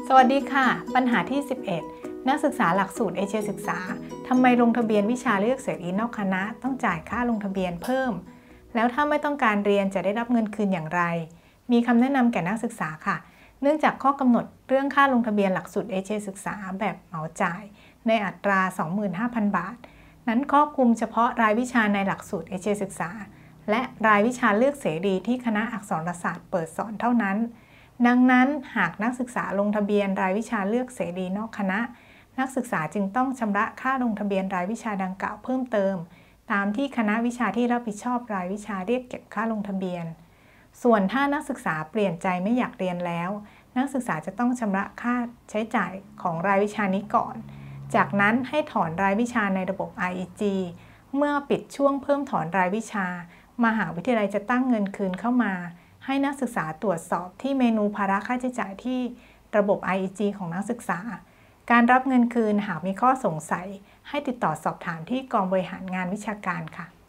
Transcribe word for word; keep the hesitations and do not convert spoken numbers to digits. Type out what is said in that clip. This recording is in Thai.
สวัสดีค่ะปัญหาที่สิบเอ็ดนักศึกษาหลักสูตรเอเชียศึกษาทำไมลงทะเบียนวิชาเลือกเสรีนอกคณะต้องจ่ายค่าลงทะเบียนเพิ่มแล้วถ้าไม่ต้องการเรียนจะได้รับเงินคืนอย่างไรมีคำแนะนำแก่นักศึกษาค่ะเนื่องจากข้อกำหนดเรื่องค่าลงทะเบียนหลักสูตรเอเชียศึกษาแบบเหมาจ่ายในอัตรา สองหมื่นห้าพัน บาทนั้นครอบคลุมเฉพาะรายวิชาในหลักสูตรเอเชียศึกษาและรายวิชาเลือกเสรีที่คณะอักษรศาสตร์เปิดสอนเท่านั้นดังนั้นหากนักศึกษาลงทะเบียนรายวิชาเลือกเสรีนอกคณะนักศึกษาจึงต้องชำระค่าลงทะเบียนรายวิชาดังกล่าวเพิ่มเติมตามที่คณะวิชาที่รับผิดชอบรายวิชาเรียกเก็บค่าลงทะเบียนส่วนถ้านักศึกษาเปลี่ยนใจไม่อยากเรียนแล้วนักศึกษาจะต้องชำระค่าใช้จ่ายของรายวิชานี้ก่อนจากนั้นให้ถอนรายวิชาในระบบ อาร์ อี จี เมื่อปิดช่วงเพิ่มถอนรายวิชามหาวิทยาลัยจะตั้งเงินคืนเข้ามาให้นักศึกษาตรวจสอบที่เมนูภาระค่าใช้จ่ายที่ระบบ อาร์ อี จี ของนักศึกษาการรับเงินคืนหากมีข้อสงสัยให้ติดต่อสอบถามที่กองบริหารงานวิชาการค่ะ